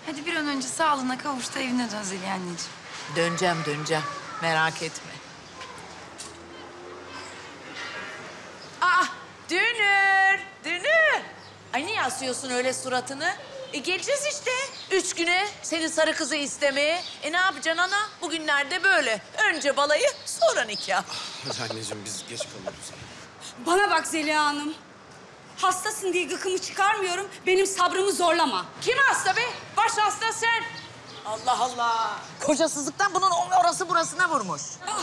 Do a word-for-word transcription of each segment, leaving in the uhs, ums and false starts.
Hadi bir an önce sağlığına kavuştu, evine dön Zeliha anneciğim. Döneceğim, döneceğim. Merak etme. Aa, Dünür, Dünür. Ay niye asıyorsun öyle suratını? E geleceğiz işte. Üç güne senin sarı kızı istemeye. E ne yapacaksın ana? Bugünlerde böyle. Önce balayı, sonra nikah. Hadi anneciğim biz geç kalıyoruz. Bana bak Zeliha Hanım. Hastasın diye gıkımı çıkarmıyorum. Benim sabrımı zorlama. Kim hasta be? Baş hasta sen. Allah Allah. Kocasızlıktan bunun orası burasına vurmuş. Ah.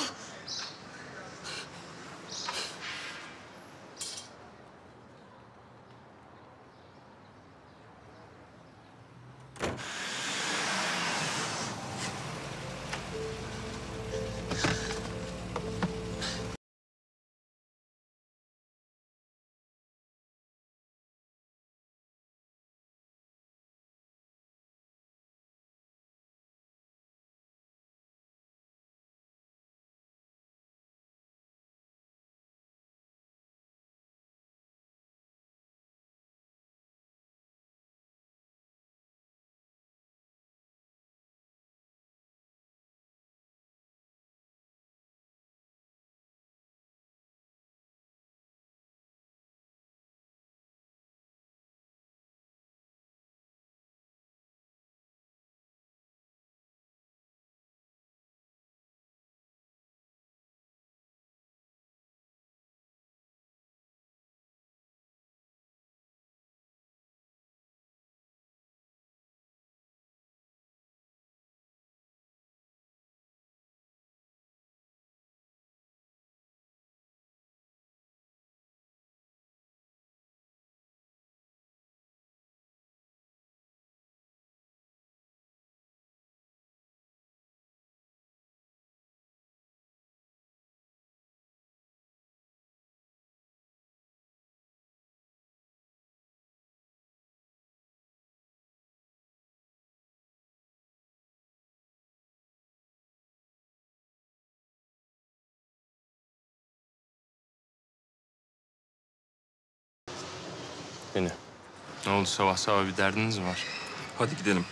Beni. Ne oldu sabah sabah bir derdiniz mi var? Hadi gidelim.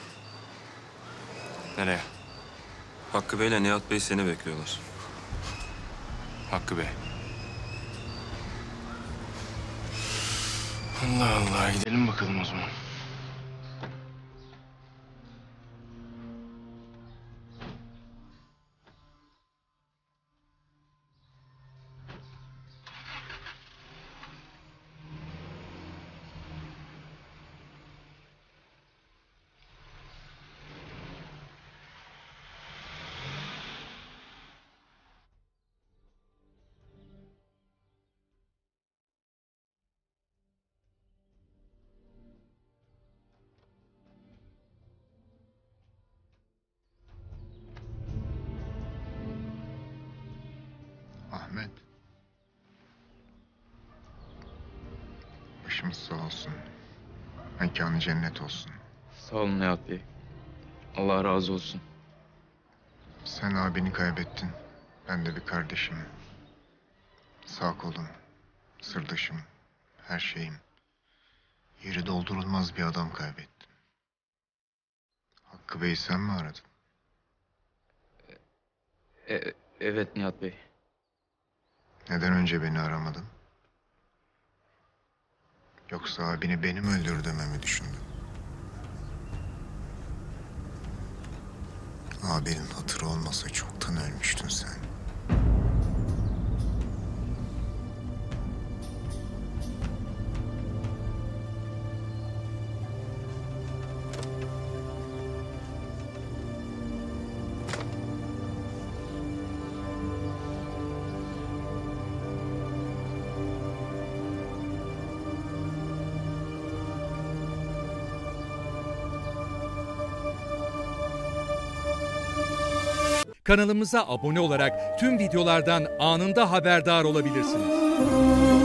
Nereye? Hakkı Bey'le Nihat Bey seni bekliyorlar. Hakkı Bey. Allah Allah gidelim bakalım o zaman. Ahmet. Başımız sağ olsun. Mekanı cennet olsun. Sağ olun Nihat Bey. Allah razı olsun. Sen abini kaybettin. Ben de bir kardeşim. Sağ kolum, sırdaşım, her şeyim. Yeri doldurulmaz bir adam kaybettim. Hakkı Bey'i sen mi aradın? E, evet Nihat Bey. Neden önce beni aramadın? Yoksa abini benim öldürdüğümü mü düşündün? Abinin hatırı olmasa çoktan ölmüştün sen. Kanalımıza abone olarak tüm videolardan anında haberdar olabilirsiniz.